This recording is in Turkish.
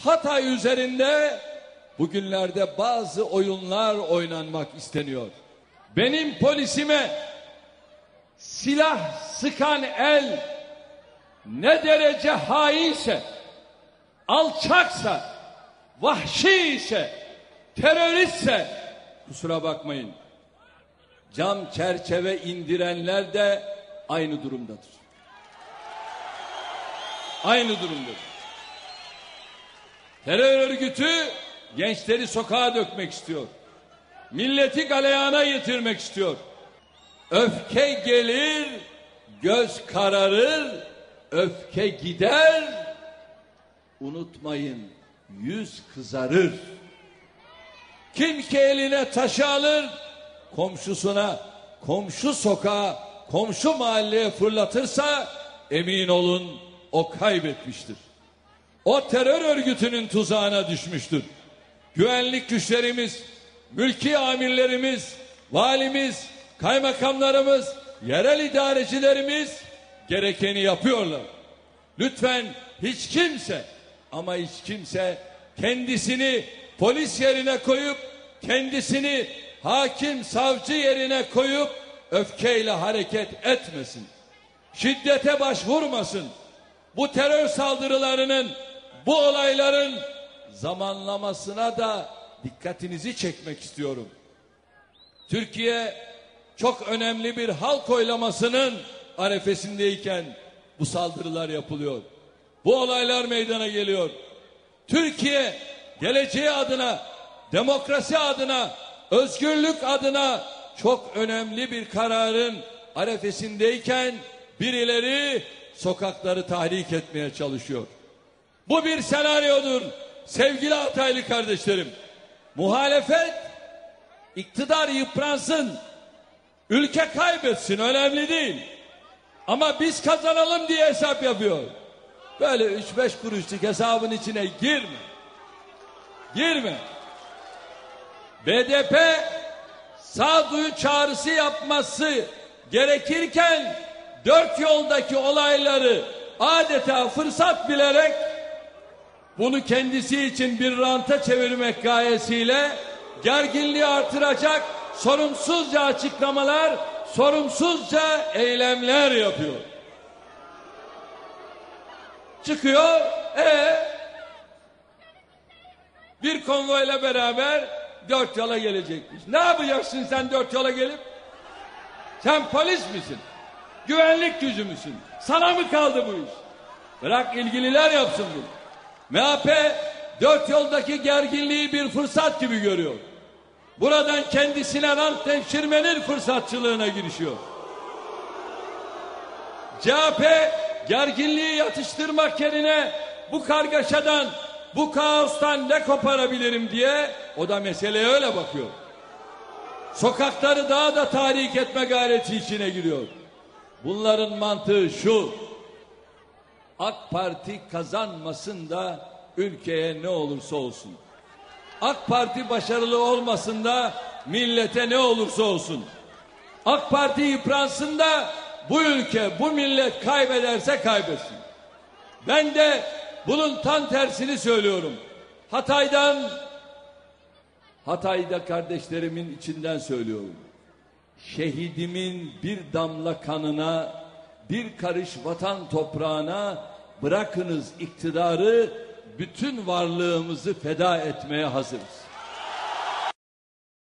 Hatay üzerinde bugünlerde bazı oyunlar oynanmak isteniyor. Benim polisime silah sıkan el ne derece hainse, alçaksa, vahşi ise, teröristse kusura bakmayın. Cam çerçeve indirenler de aynı durumdadır. Aynı durumdadır. Terör örgütü gençleri sokağa dökmek istiyor. Milleti galeyana getirmek istiyor. Öfke gelir, göz kararır, öfke gider. Unutmayın, yüz kızarır. Kim ki eline taşı alır, komşusuna, komşu sokağa, komşu mahalleye fırlatırsa emin olun o kaybetmiştir. O terör örgütünün tuzağına düşmüştür. Güvenlik güçlerimiz, mülki amirlerimiz, valimiz, kaymakamlarımız, yerel idarecilerimiz gerekeni yapıyorlar. Lütfen hiç kimse ama hiç kimse kendisini polis yerine koyup kendisini hakim savcı yerine koyup öfkeyle hareket etmesin. Şiddete başvurmasın. Bu terör saldırılarının, bu olayların zamanlamasına da dikkatinizi çekmek istiyorum. Türkiye çok önemli bir halk oylamasının arefesindeyken bu saldırılar yapılıyor. Bu olaylar meydana geliyor. Türkiye geleceği adına, demokrasi adına, özgürlük adına çok önemli bir kararın arefesindeyken birileri sokakları tahrik etmeye çalışıyor. Bu bir senaryodur sevgili Hataylı kardeşlerim. Muhalefet iktidar yıpransın, ülke kaybetsin önemli değil. Ama biz kazanalım diye hesap yapıyor. Böyle 3-5 kuruşluk hesabın içine girme. Girme. BDP sağduyu çağrısı yapması gerekirken 4 yoldaki olayları adeta fırsat bilerek bunu kendisi için bir ranta çevirmek gayesiyle gerginliği artıracak sorumsuzca açıklamalar, sorumsuzca eylemler yapıyor. Çıkıyor, bir konvoyla beraber 4 yola gelecekmiş. Ne yapacaksın sen 4 yola gelip? Sen polis misin? Güvenlik gücü müsün? Sana mı kaldı bu iş? Bırak ilgililer yapsın bunu. MHP 4 yoldaki gerginliği bir fırsat gibi görüyor. Buradan kendisine rant devşirmenin fırsatçılığına girişiyor. CHP gerginliği yatıştırmak yerine bu kargaşadan, bu kaostan ne koparabilirim diye o da meseleye öyle bakıyor. Sokakları daha da tahrik etme gayreti içine giriyor. Bunların mantığı şu: AK Parti kazanmasın da ülkeye ne olursa olsun. AK Parti başarılı olmasın da millete ne olursa olsun. AK Parti yıpransın da bu ülke, bu millet kaybederse kaybetsin. Ben de bunun tam tersini söylüyorum. Hatay'da kardeşlerimin içinden söylüyorum. Şehidimin bir damla kanına, bir karış vatan toprağına bırakınız iktidarı, bütün varlığımızı feda etmeye hazırız.